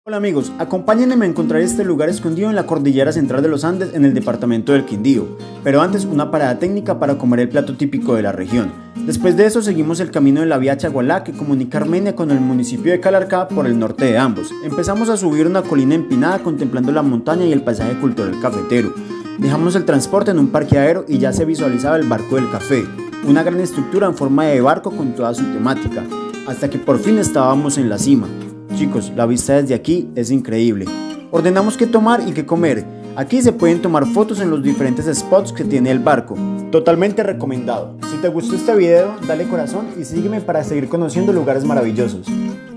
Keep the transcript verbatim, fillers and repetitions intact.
Hola amigos, acompáñenme a encontrar este lugar escondido en la cordillera central de los Andes en el departamento del Quindío, pero antes una parada técnica para comer el plato típico de la región. Después de eso seguimos el camino de la vía Chagualá que comunica Armenia con el municipio de Calarcá por el norte de ambos. Empezamos a subir una colina empinada contemplando la montaña y el paisaje cultural cafetero. Dejamos el transporte en un parqueadero y ya se visualizaba el barco del café, una gran estructura en forma de barco con toda su temática, hasta que por fin estábamos en la cima. Chicos, la vista desde aquí es increíble. Ordenamos qué tomar y qué comer. Aquí se pueden tomar fotos en los diferentes spots que tiene el barco. Totalmente recomendado. Si te gustó este video, dale corazón y sígueme para seguir conociendo lugares maravillosos.